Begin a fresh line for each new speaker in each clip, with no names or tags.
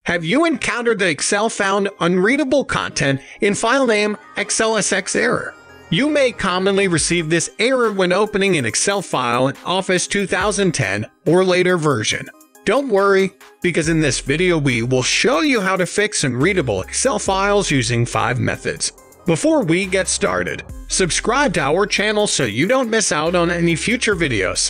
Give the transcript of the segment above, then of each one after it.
Have you encountered the Excel found unreadable content in filename.xlsx error? You may commonly receive this error when opening an Excel file in Office 2010 or later version. Don't worry, because in this video we will show you how to fix unreadable Excel files using 5 methods. Before we get started, subscribe to our channel so you don't miss out on any future videos.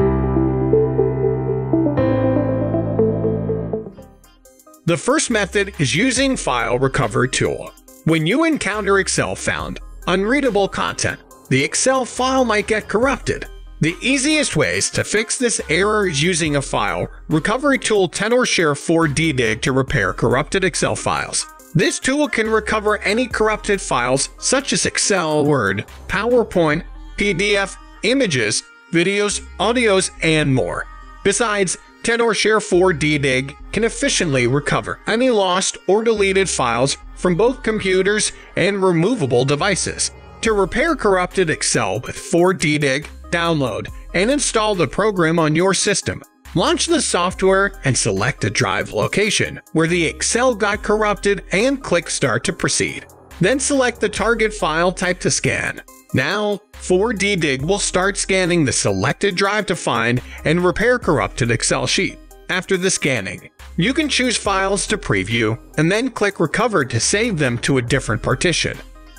The first method is using File Recovery Tool. When you encounter Excel found unreadable content, the Excel file might get corrupted. The easiest ways to fix this error is using a file recovery tool Tenorshare 4DDig to repair corrupted Excel files. This tool can recover any corrupted files such as Excel, Word, PowerPoint, PDF, images, videos, audios, and more. Besides, Tenorshare 4DDig can efficiently recover any lost or deleted files from both computers and removable devices. To repair corrupted Excel with 4DDig, download and install the program on your system. Launch the software and select a drive location where the Excel got corrupted and click Start to proceed. Then select the target file type to scan. Now, 4DDig will start scanning the selected drive to find and repair corrupted Excel sheet. After the scanning, you can choose files to preview and then click Recover to save them to a different partition.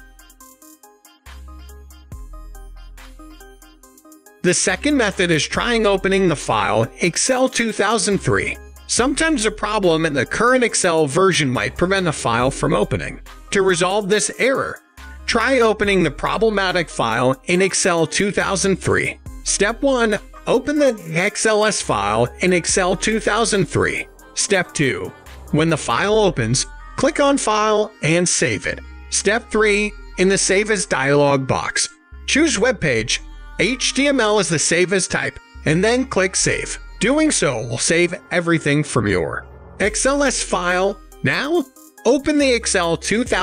The second method is trying opening the file Excel 2003. Sometimes a problem in the current Excel version might prevent a file from opening. To resolve this error, try opening the problematic file in Excel 2003. Step 1. Open the XLS file in Excel 2003. Step 2. When the file opens, click on File and save it. Step 3. In the Save As dialog box, choose Web Page. HTML is the Save As type, and then click Save. Doing so will save everything from your XLS file. Now, open the Excel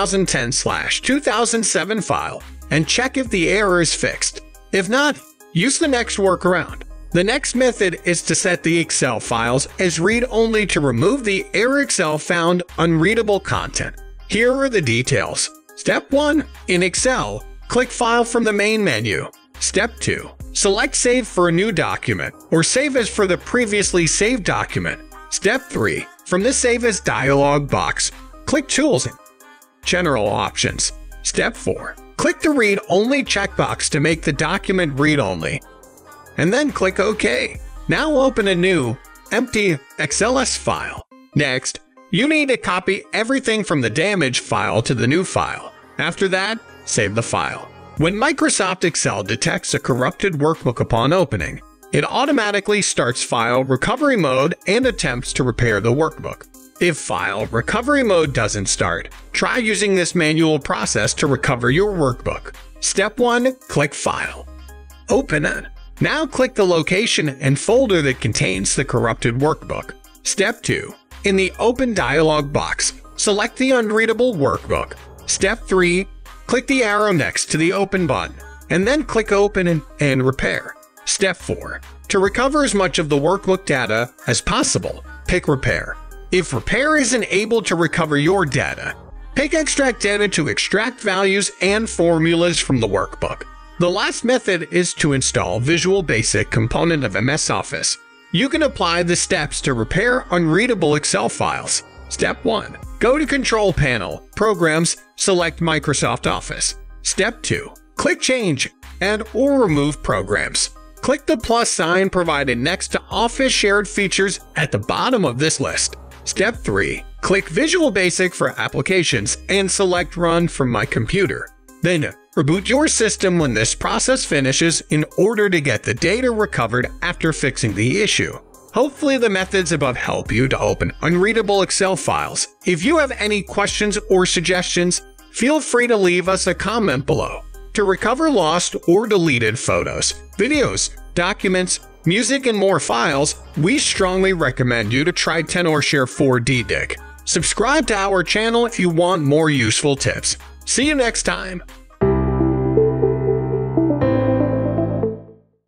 2010/2007 file and check if the error is fixed. If not, use the next workaround. The next method is to set the Excel files as read-only to remove the error Excel found unreadable content. Here are the details. Step 1. In Excel, click File from the main menu. Step 2. Select Save for a new document or Save As for the previously saved document. Step 3. From the Save As dialog box, click Tools and General Options. Step 4. Click the Read Only checkbox to make the document read-only, and then click OK. Now open a new, empty XLS file. Next, you need to copy everything from the damaged file to the new file. After that, save the file. When Microsoft Excel detects a corrupted workbook upon opening, it automatically starts file recovery mode and attempts to repair the workbook. If file recovery mode doesn't start, try using this manual process to recover your workbook. Step 1. Click File. Open it. Now click the location and folder that contains the corrupted workbook. Step 2. In the Open dialog box, select the unreadable workbook. Step 3. Click the arrow next to the Open button, and then click Open and Repair. Step 4. To recover as much of the workbook data as possible, pick Repair. If Repair isn't able to recover your data, pick Extract Data to extract values and formulas from the workbook. The last method is to install Visual Basic component of MS Office. You can apply the steps to repair unreadable Excel files. Step 1. Go to Control Panel, Programs, select Microsoft Office. Step 2. Click Change, Add or Remove Programs. Click the plus sign provided next to Office Shared Features at the bottom of this list. Step 3. Click Visual Basic for Applications and select Run from My Computer. Then, reboot your system when this process finishes in order to get the data recovered after fixing the issue. Hopefully the methods above help you to open unreadable Excel files. If you have any questions or suggestions, feel free to leave us a comment below. To recover lost or deleted photos, videos, documents, music, and more files, we strongly recommend you to try Tenorshare 4DDig. Subscribe to our channel if you want more useful tips. See you next time!